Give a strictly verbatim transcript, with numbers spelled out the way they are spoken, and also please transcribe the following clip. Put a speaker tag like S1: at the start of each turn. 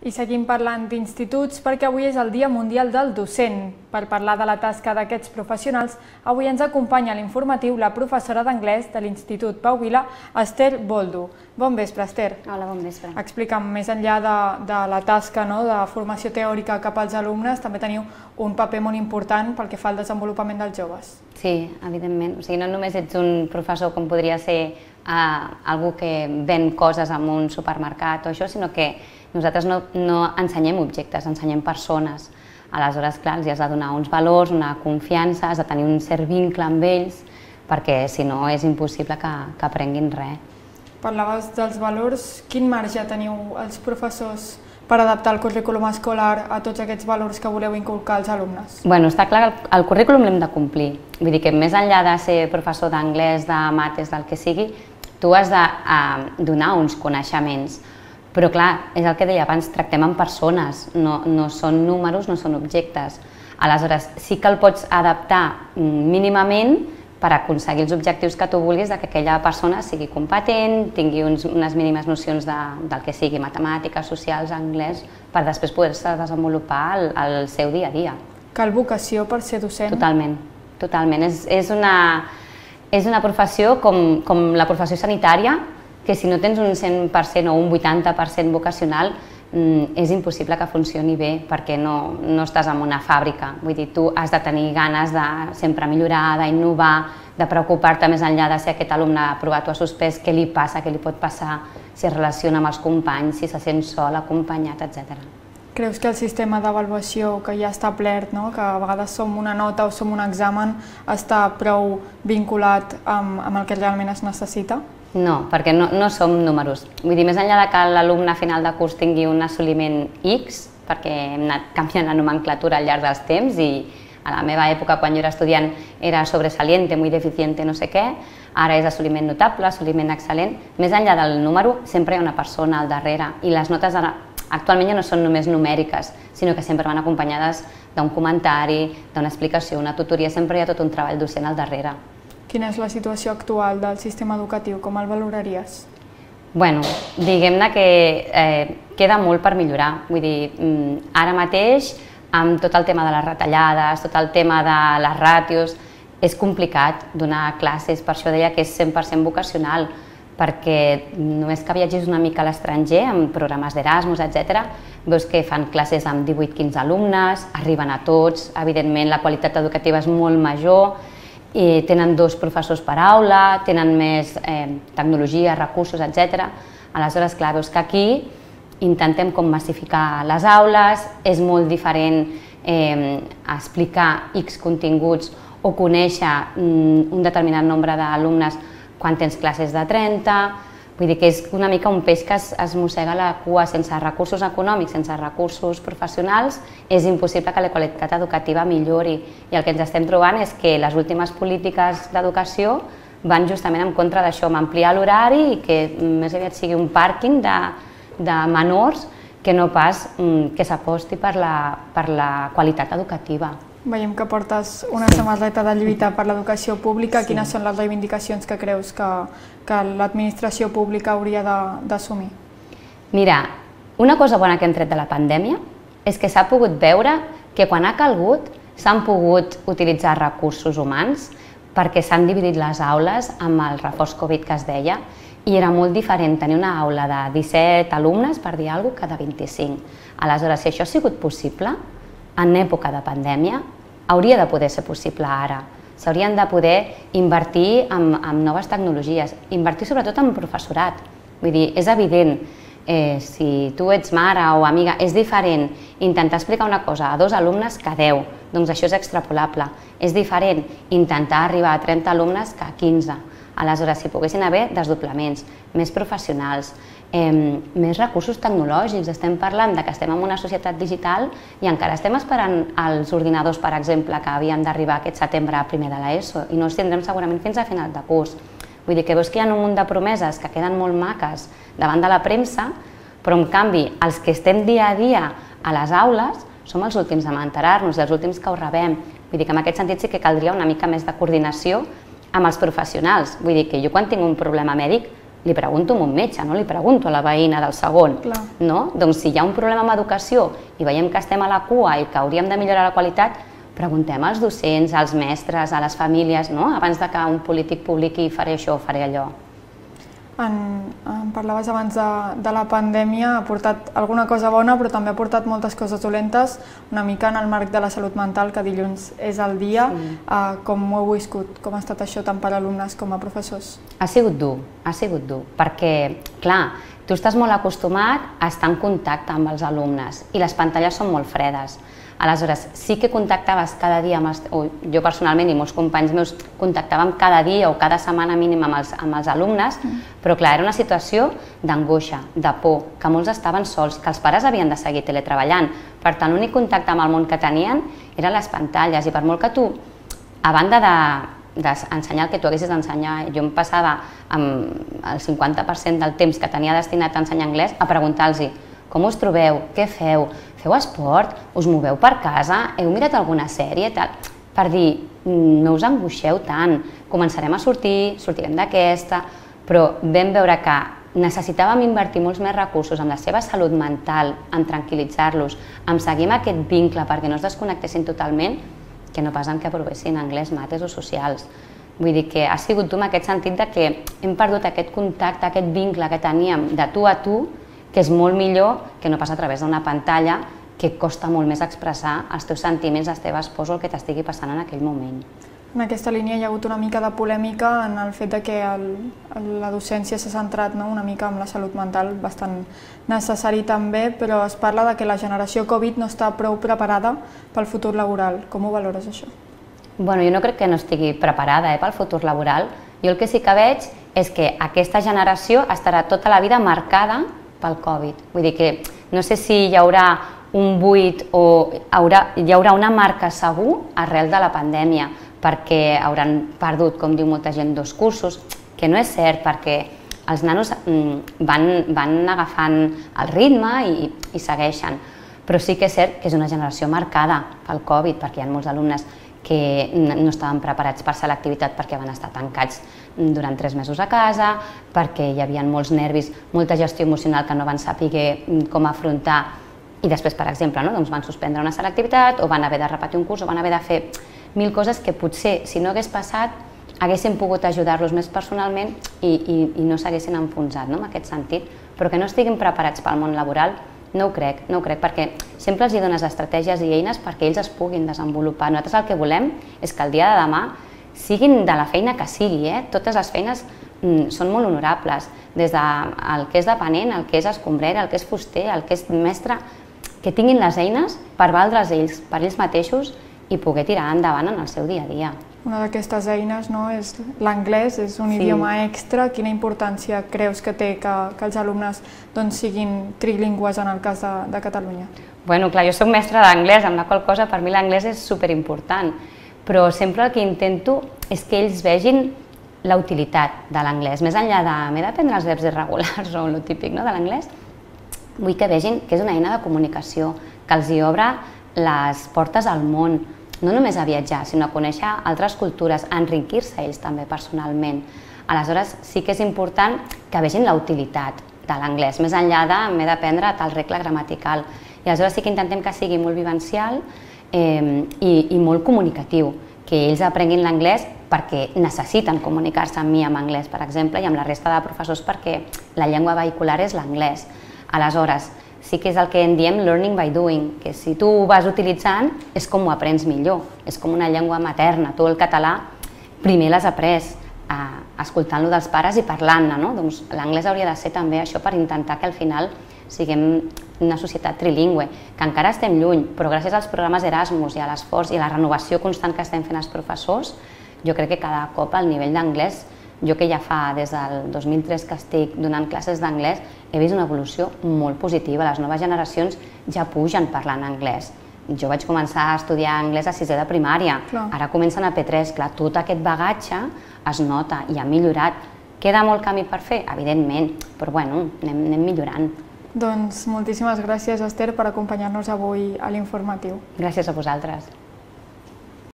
S1: I seguim parlant d'instituts perquè avui és el Dia Mundial del Docent. Per parlar de la tasca d'aquests professionals, avui ens acompanya a l'informatiu la professora d'anglès de l'Institut Pau Vila, Esther Boldo. Bon vespre, Esther.
S2: Hola, bon vespre.
S1: Explica'm, més enllà de, de la tasca no, de formació teòrica cap als alumnes, també teniu un paper molt important pel que fa al desenvolupament dels joves.
S2: Sí, evidentment. O sigui, no només ets un professor com podria ser eh, algú que ven coses en un supermercat o això, sinó que nosaltres no, no ensenyem objectes, ensenyem persones. Aleshores, clar, els has de donar uns valors, una confiança, has de tenir un cert vincle amb ells, perquè si no és impossible que, que aprenguin res.
S1: Parlaves dels valors. Quin marge teniu els professors per adaptar el currículum escolar a tots aquests valors que voleu inculcar als alumnes?
S2: Bueno, està clar que el, el currículum l'hem de complir. Vull dir que més enllà de ser professor d'anglès, de mates, del que sigui, tu has de eh, donar uns coneixements. Però clar, és el que deia abans, tractem amb persones, no, no són números, no són objectes. Aleshores, sí que el pots adaptar mínimament per aconseguir els objectius que tu vulguis de que aquella persona sigui competent, tingui uns, unes mínimes nocions de, del que sigui, matemàtiques, socials, anglès, per després poder-se desenvolupar el, el seu dia a dia.
S1: Cal vocació per ser docent?
S2: Totalment, totalment. És, és, una, és una professió com, com la professió sanitària, que si no tens un cent per cent o un vuitanta per cent vocacional, és impossible que funcioni bé, perquè no, no estàs en una fàbrica. Vull dir, tu has de tenir ganes de sempre millorar, d'innovar, de preocupar-te més enllà de si aquest alumne ha aprovat o ha suspès, què li passa, què li pot passar, si es relaciona amb els companys, si se sent sol, acompanyat, etcètera.
S1: Creus que el sistema d'avaluació que ja està establert, no? Que a vegades som una nota o som un examen, està prou vinculat amb, amb el que realment es necessita?
S2: No, perquè no, no som números. Vull dir, més enllà de que l'alumne a final de curs tingui un assoliment X, perquè hem anat canviant la nomenclatura al llarg dels temps i a la meva època, quan jo era estudiant, era sobresaliente, muy deficiente, no sé què, ara és assoliment notable, assoliment excel·lent. Més enllà del número, sempre hi ha una persona al darrere i les notes ara, actualment ja no són només numèriques, sinó que sempre van acompanyades d'un comentari, d'una explicació, una tutoria, sempre hi ha tot un treball docent al darrere.
S1: Quina és la situació actual del sistema educatiu? Com el valoraries?
S2: Bueno, diguem-ne que eh, queda molt per millorar. Vull dir, ara mateix, amb tot el tema de les retallades, tot el tema de les ràtios, és complicat donar classes, per això deia que és cent per cent vocacional, perquè només que viatgis una mica a l'estranger, amb programes d'Erasmus, etcètera, veus que fan classes amb divuit quinze alumnes, arriben a tots, evidentment la qualitat educativa és molt major, i tenen dos professors per aula, tenen més eh, tecnologia, recursos, etcètera. Aleshores, clar, veus que aquí intentem com massificar les aules, és molt diferent eh, explicar X continguts o conèixer mm, un determinat nombre d'alumnes quan tens classes de trenta, vull dir que és una mica un peix que es, es mossega la cua. Sense recursos econòmics, sense recursos professionals, és impossible que la qualitat educativa millori. I el que ens estem trobant és que les últimes polítiques d'educació van justament en contra d'això, amb ampliar l'horari i que més aviat sigui un pàrquing de, de menors que no pas mm, que s'aposti per la, per la qualitat educativa.
S1: Veiem que portes una sí. samarreta de lluita per l'educació pública. Sí. Quines són les reivindicacions que creus que, que l'administració pública hauria d'assumir?
S2: Mira, una cosa bona que hem tret de la pandèmia és que s'ha pogut veure que quan ha calgut s'han pogut utilitzar recursos humans perquè s'han dividit les aules amb el reforç Covid que es deia i era molt diferent tenir una aula de disset alumnes, per dir alguna cosa, que de vint-i-cinc. Aleshores, si això ha sigut possible, en època de pandèmia, hauria de poder ser possible ara. S'haurien de poder invertir en, en noves tecnologies, invertir sobretot en professorat. Vull dir, és evident, eh, si tu ets mare o amiga, és diferent intentar explicar una cosa a dos alumnes que a deu, doncs això és extrapolable. És diferent intentar arribar a trenta alumnes que a quinze. Aleshores, si poguessin haver desdoblaments, més professionals, eh, més recursos tecnològics, estem parlant de que estem en una societat digital i encara estem esperant els ordinadors, per exemple, que havien d'arribar aquest setembre a primer de l'ESO i no els tindrem segurament fins a final de curs. Vull dir que veus que hi ha un munt de promeses que queden molt maques davant de la premsa, però en canvi els que estem dia a dia a les aules som els últims a enterar-nos i els últims que ho rebem. Vull dir que en aquest sentit sí que caldria una mica més de coordinació amb els professionals. Vull dir que jo quan tinc un problema mèdic li pregunto a un metge, no li pregunto a la veïna del segon. No? Doncs si hi ha un problema amb educació i veiem que estem a la cua i que hauríem de millorar la qualitat, preguntem als docents, als mestres, a les famílies, no? Abans de que un polític publiqui faré això o faré allò.
S1: En, en parlaves abans de, de la pandèmia, ha portat alguna cosa bona, però també ha portat moltes coses dolentes, una mica en el marc de la salut mental, que dilluns és el dia. Sí. Uh, com ho heu viscut? Com ha estat això tant per alumnes com a professors?
S2: Ha sigut dur, ha sigut dur, perquè, clar, tu estàs molt acostumat a estar en contacte amb els alumnes i les pantalles són molt fredes. Aleshores, sí que contactaves cada dia, amb els, o jo personalment i molts companys meus contactàvem cada dia o cada setmana mínim amb els, amb els alumnes, mm. però clar, era una situació d'angoixa, de por, que molts estaven sols, que els pares havien de seguir teletreballant. Per tant, l'únic contacte amb el món que tenien eren les pantalles, i per molt que tu, a banda de d'ensenyar el que tu haguessis d'ensenyar, jo em passava amb el cinquanta per cent del temps que tenia destinat a ensenyar anglès a preguntar-los com us trobeu, què feu, feu esport, us moveu per casa, heu mirat alguna sèrie, tal, per dir, no us angoixeu tant, començarem a sortir, sortirem d'aquesta, però vam veure que necessitàvem invertir molts més recursos en la seva salut mental, en tranquil·litzar-los, en seguir amb aquest vincle perquè no es desconnectessin totalment, que no pas en que provessin anglès, mates o socials. Vull dir que ha sigut dur en aquest sentit de que hem perdut aquest contacte, aquest vincle que teníem de tu a tu, que és molt millor que no pas a través d'una pantalla, que costa molt més expressar els teus sentiments, les teves pors o el que t'estigui passant en aquell moment.
S1: En aquesta línia hi ha hagut una mica de polèmica en el fet de que el, la docència s'ha centrat, no?, una mica en la salut mental, bastant necessari també, però es parla de que la generació Covid no està prou preparada pel futur laboral. Com ho valores, això?
S2: Bueno, jo no crec que no estigui preparada eh, pel futur laboral. Jo el que sí que veig és que aquesta generació estarà tota la vida marcada pel Covid. Vull dir que no sé si hi haurà un buit o haurà, hi haurà una marca segur arrel de la pandèmia, perquè hauran perdut, com diu molta gent, dos cursos, que no és cert, perquè els nanos van, van agafant el ritme i, i segueixen. Però sí que és cert que és una generació marcada pel Covid, perquè hi ha molts alumnes que no estaven preparats per selectivitat perquè van estar tancats durant tres mesos a casa, perquè hi havia molts nervis, molta gestió emocional que no van saber com afrontar, i després, per exemple, no? doncs van suspendre una selectivitat o van haver de repetir un curs o van haver de fer mil coses que potser, si no hagués passat, haguessin pogut ajudar-los més personalment i, i, i no s'haguessin enfonsat, no?, en aquest sentit. Però que no estiguin preparats pel món laboral, no ho crec, no ho crec, perquè sempre els hi dones estratègies i eines perquè ells es puguin desenvolupar. Nosaltres el que volem és que el dia de demà siguin de la feina que sigui, eh? Totes les feines mm, són molt honorables, des del que és dependent, el que és escombrera, el que és fuster, el que és mestre, que tinguin les eines per valdre's ells, per ells mateixos, i poder tirar endavant en el seu dia a dia.
S1: Una d'aquestes eines, no?, és l'anglès, és un sí. idioma extra. Quina importància creus que té que, que els alumnes doncs, siguin trilingües en el cas de, de Catalunya?
S2: Bueno, clar, jo soc mestra d'anglès, amb la qual cosa per mi l'anglès és superimportant, però sempre el que intento és que ells vegin la utilitat de l'anglès. Més enllà de m'he d'aprendre els verbs irregulars o el típic, no?, de l'anglès, vull que vegin que és una eina de comunicació, que els hi obre les portes al món, no només a viatjar, sinó a conèixer altres cultures, a enriquir-se ells també personalment. Aleshores, sí que és important que vegin la utilitat de l'anglès, més enllà de m'he d'aprendre tal regla gramatical. I aleshores sí que intentem que sigui molt vivencial eh, i, i molt comunicatiu, que ells aprenguin l'anglès perquè necessiten comunicar-se amb mi en anglès, per exemple, i amb la resta de professors perquè la llengua vehicular és l'anglès. Aleshores, sí que és el que en diem learning by doing, que si tu ho vas utilitzant és com ho aprens millor, és com una llengua materna. Tu el català primer l'has après eh, escoltant-lo dels pares i parlant-ne, no? Doncs l'anglès hauria de ser també això per intentar que al final siguem una societat trilingüe, que encara estem lluny, però gràcies als programes Erasmus i a l'esforç i a la renovació constant que estem fent els professors, jo crec que cada cop el nivell d'anglès, jo que ja fa des del dos mil tres que estic donant classes d'anglès, he vist una evolució molt positiva. Les noves generacions ja pugen parlant anglès. Jo vaig començar a estudiar anglès a sisè de primària, clar. Ara comencen a P tres, clar, tot aquest bagatge es nota i ha millorat. Queda molt camí per fer? Evidentment, però bueno, anem, anem millorant.
S1: Doncs moltíssimes gràcies, Esther, per acompanyar-nos avui a l'informatiu.
S2: Gràcies a vosaltres.